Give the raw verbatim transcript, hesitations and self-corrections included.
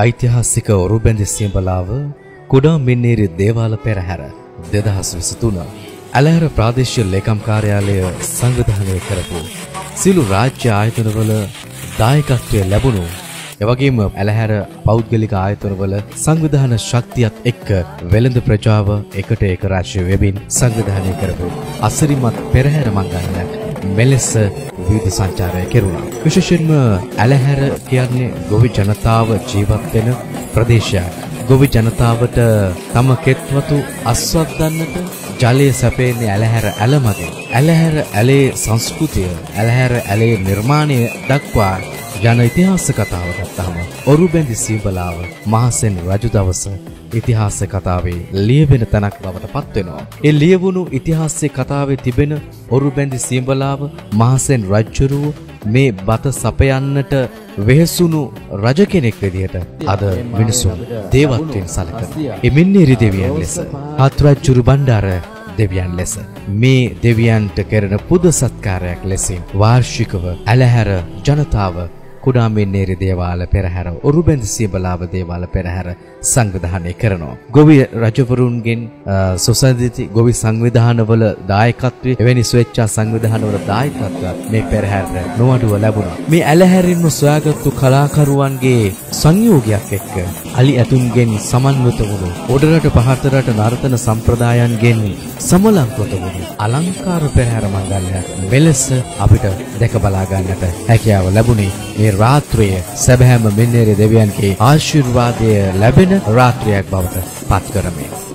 ඓතිහාසික ඔරුබැඳි සියඹලාව කුඩා මින්නේරි දේවාල පෙරහැර දෙදහස් විසිතුන ඇලහැර ප්‍රාදේශීය ලේකම් කාර්යාලය සංවිධානය කරපු සියලු රාජ්‍ය ආයතනවල දායකත්වය ලැබුණු එවැගේම ඇලහැර පෞද්ගලික ආයතනවල සංවිධාන ශක්තියත් එක්ක වෙළඳ ප්‍රජාව එකට එක රාජ්‍ය වෙමින් සංවිධානය කරපු අසිරිමත් පෙරහැර මංගල්‍යයක් මෙලෙස විවිධ සංචාරය කෙරුණා. විශේෂයෙන්ම ඇලහැර කියන්නේ ගොවි ජනතාව ජීවත් වෙන ප්‍රදේශයක්. ගොවි ජනතාවට තම කෙත්වතු අස්වද්දන්නට ජලය සැපෙන්නේ ඇලහැර ඇල මගින්. ඇලහැර ඇලේ සංස්කෘතිය, ඇලහැර ඇලේ නිර්මාණය දක්වා යන ඉතිහාස කතාව ගත්තාම ඔරුබැඳි සියඹලාව මහසෙන් රජු දවස ඉතිහාස කතාවේ ලියවෙන තැනක් බවට පත් වෙනවා. ඒ ලියවුණු ඉතිහාසයේ කතාවේ තිබෙන ඔරුබැඳි සියඹලාව මහසෙන් රජුරුව මේ බත සපයන්නට වෙහසුණු රජ කෙනෙක් විදිහට අද මිනිසුන් දේවත්වයෙන් සැලකන. ඒ මින්නේරි දෙවියන් ලෙස, හත්රජුරු බණ්ඩාර දෙවියන් ලෙස මේ දෙවියන්ට කරන පුද සත්කාරයක් ලෙසින් වාර්ෂිකව ඇලහැර ජනතාව කුඩා මින්නේරි දේවාල පෙරහැර ඔරුබැඳි සියඹලාව දේවාල පෙරහැර සංවිධානය කරනවා. ගොවි රජවරුන්ගෙන් සොසයිටි ගොවි සංවිධානවල දායකත්වයේ එවැනි ස්වේච්ඡා සංවිධානවල දායකත්වයක් මේ පෙරහැරට නොඅඩුව ලැබුණා. මේ ඇලහැරින්ම සොයාගත්තු කලාකරුවන්ගේ සංයෝගයක් එක්ක අලි ඇතුන්ගෙන් සමන්විත වුණු ඔඩරට පහතරට නර්තන සම්ප්‍රදායන්ගෙන් සමලංගත වුණු අලංකාර පෙරහැර මංගල්‍යයක් මෙලෙස අපිට දැක බලා ගන්නට හැකියාව ලැබුණේ මේ රාත්‍රිය සැබෑම මින්නේරි දෙවියන්ගේ ආශිර්වාදය ලැබෙන රාත්‍රියක් බවට පත් කරමි.